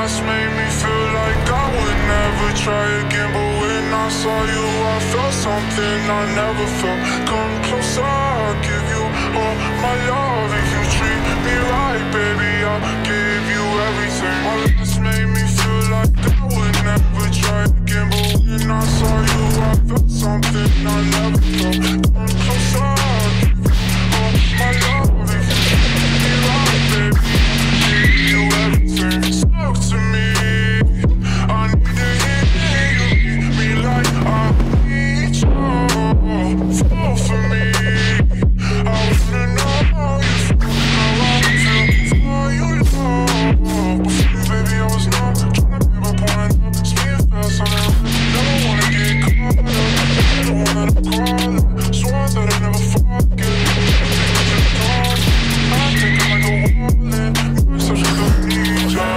last made me feel like I would never try again, but when I saw you, I felt something I never felt. Come closer, I'll give you all my love. If you treat me right, baby, I'll give you everything. My last made me feel like I would never try again, but when I saw you, I felt something I never felt. Come closer, I'll give you all my love. If you treat me right, baby, I'll give you everything. Talk to me, I need to hear you need me like I need you. Fall for me, I wanna know you feel how I feel for you, love. Before you, baby, I was numb, tryna give up on it. Speed fast on it, never wanna get caught up. I don't wanna call it, swore that I never forget. I think I'm like a wallet, you're such a good need you.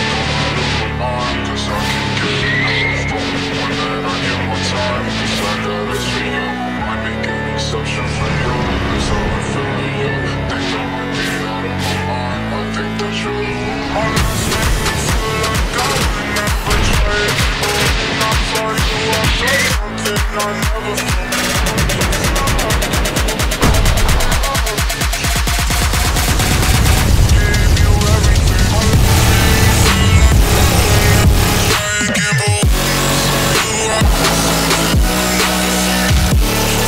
Cause I can get enough from when then I get more time. Cause I got this for you, might make an exception for you. Cause I'm feeling you, think I might be out of my mind. I think that you're the one. My last made me feel like I would never try it. But when I saw you, I felt something I never felt. Gave you everything. My last made me feel like I would never try again, but when I saw you, I felt something I never felt.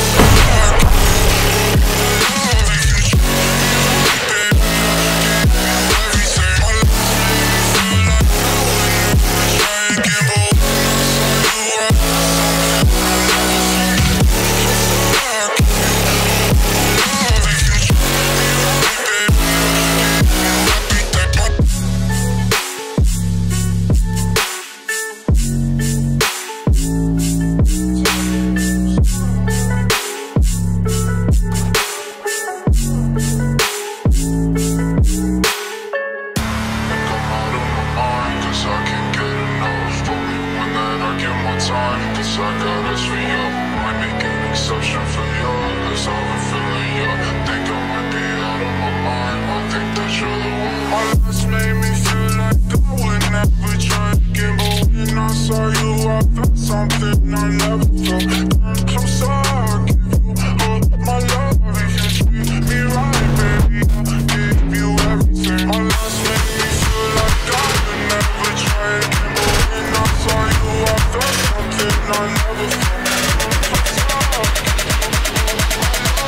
Come closer, I'll give you all my love. If you treat me right, baby, I'll give you everything. My last made me feel like I would never try again, but when I saw you, I felt something I never felt. Come closer, I'll give you all my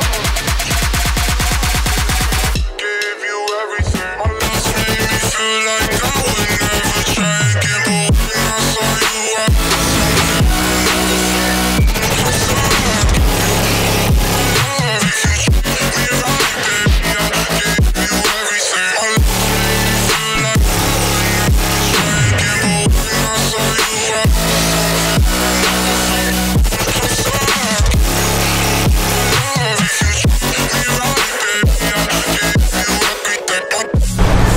love. Give you everything. My last made me feel like I would never try again, but when I saw you, I felt something I never felt. Come closer, I'll give you all my love. If you treat me right, baby, I'll give you everything. My last made me feel like I would never try again, but when I saw you, I felt something I never felt. Come closer, I'll give you all my love. If you treat me right, baby, I'll give you everything.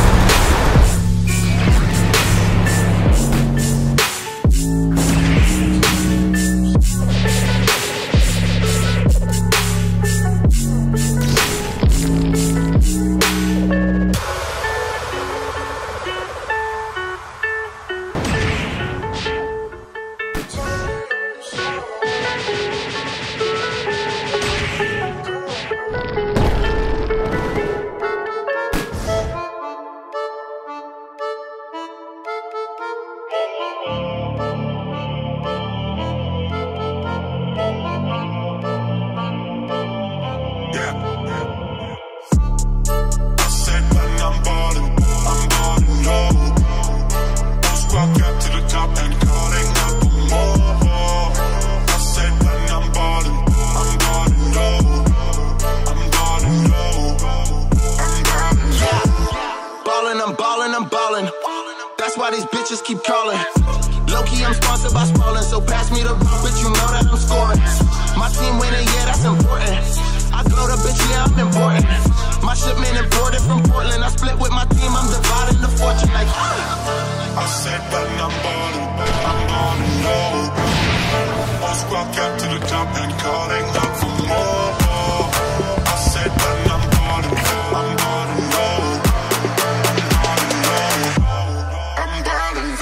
Why these bitches keep calling. Low-key, I'm sponsored by Spalding, so pass me the rock, bitch, you know that I'm scoring. My team winning, yeah, that's important. I glow the bitch, yeah, I'm important. My shipment imported from Portland. I split with my team, I'm dividing the fortune like I said that I'm ballin' low. All squad cap to the top and calling up for more. I said that I'm ballin' low. I'm ballin' low. I'm ballin'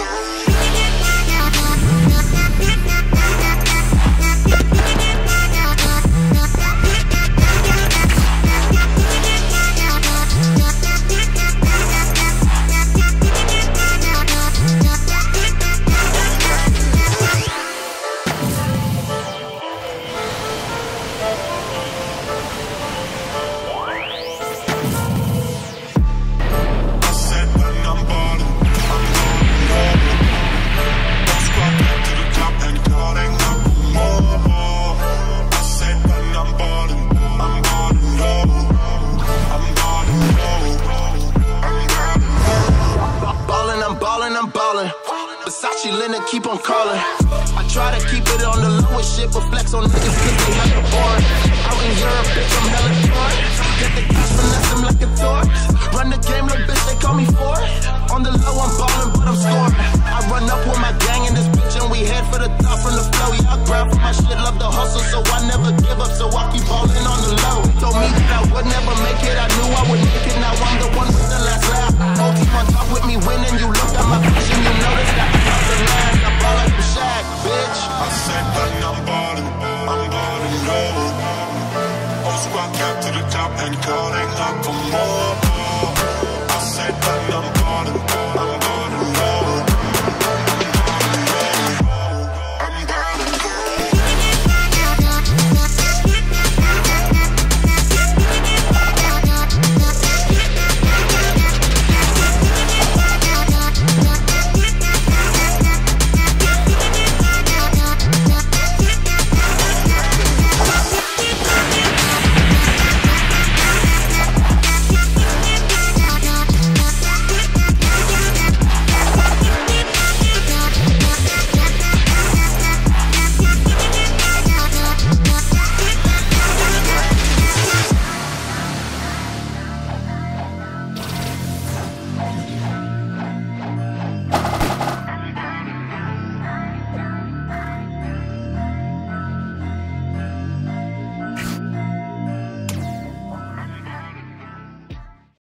keep on calling. I try to keep it on the lowest shit, but flex on niggas cause they hella bored. Out in Europe, bitch, I'm hella torn. Get the cash, finesse them like a Thor. Run the game, little bitch, they call me Ford. On the low, I'm ballin', but I'm scoring. I run up with my gang in this bitch and we head for the top from the flow. Yeah, I grind for my shit, love the hustle, so I never give up, so I keep ballin' on the low. Told me that I would never make it, I knew I would make it, now I'm the one with the last laugh. Whole team on top with me winning, you look at my vision, you notice that I'm not the last. I ball like a Shaq, bitch. I said that I'm ballin' low. Old squad cap to the top and calling up for more.